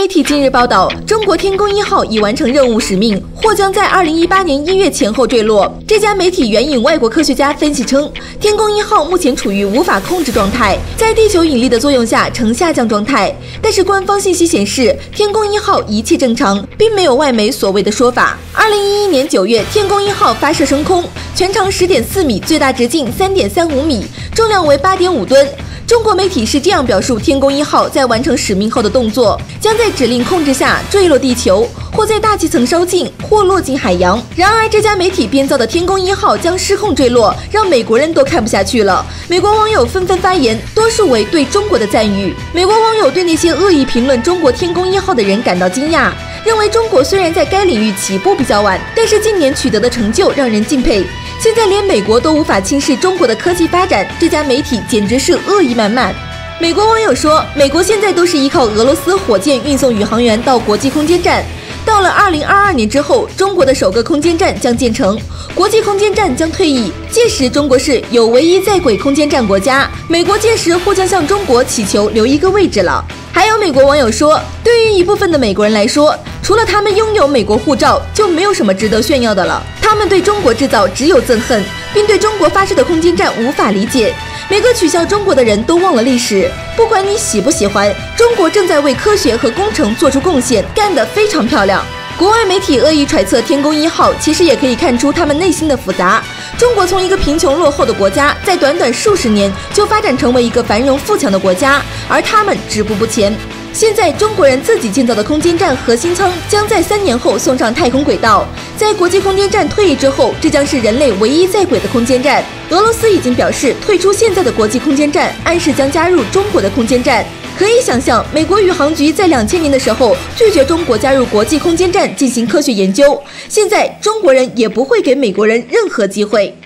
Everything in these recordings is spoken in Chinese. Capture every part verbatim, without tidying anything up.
媒体近日报道，中国天宫一号已完成任务使命，或将在二零一八年一月前后坠落。这家媒体援引外国科学家分析称，天宫一号目前处于无法控制状态，在地球引力的作用下呈下降状态。但是官方信息显示，天宫一号一切正常，并没有外媒所谓的说法。二零一一年九月，天宫一号发射升空，全长十点四米，最大直径三点三五米，重量为八点五吨。中国媒体是这样表述天宫一号在完成使命后的动作：将在指令控制下坠落地球，或在大气层烧尽，或落进海洋。然而，这家媒体编造的天宫一号将失控坠落，让美国人都看不下去了。美国网友纷纷发言，多数为对中国的赞誉。美国网友对那些恶意评论中国天宫一号的人感到惊讶，认为中国虽然在该领域起步比较晚，但是近年取得的成就让人敬佩。现在连美国都无法轻视中国的科技发展，这家媒体简直是恶意满满。美国网友说，美国现在都是依靠俄罗斯火箭运送宇航员到国际空间站，到了二零二二年之后，中国的首个空间站将建成，国际空间站将退役，届时中国是有唯一在轨空间站国家，美国届时或将向中国祈求留一个位置了。还有美国网友说，对于一部分的美国人来说，除了他们拥有美国护照，就没有什么值得炫耀的了。他们对中国制造只有憎恨，并对中国发射的空间站无法理解。每个取笑中国的人都忘了历史，不管你喜不喜欢，中国正在为科学和工程做出贡献，干得非常漂亮。国外媒体恶意揣测天宫一号，其实也可以看出他们内心的复杂。中国从一个贫穷落后的国家，在短短数十年就发展成为一个繁荣富强的国家，而他们止步不前。现在中国人自己建造的空间站核心舱将在三年后送上太空轨道，在国际空间站退役之后，这将是人类唯一在轨的空间站。俄罗斯已经表示退出现在的国际空间站，暗示将加入中国的空间站。可以想象，美国宇航局在两千年的时候拒绝中国加入国际空间站进行科学研究，现在中国人也不会给美国人任何机会。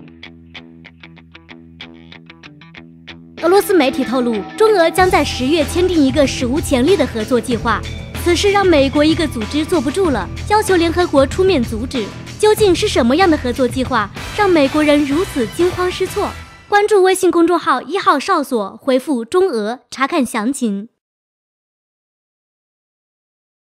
俄罗斯媒体透露，中俄将在十月签订一个史无前例的合作计划，此事让美国一个组织坐不住了，要求联合国出面阻止。究竟是什么样的合作计划，让美国人如此惊慌失措？关注微信公众号一号哨所，回复中俄查看详情。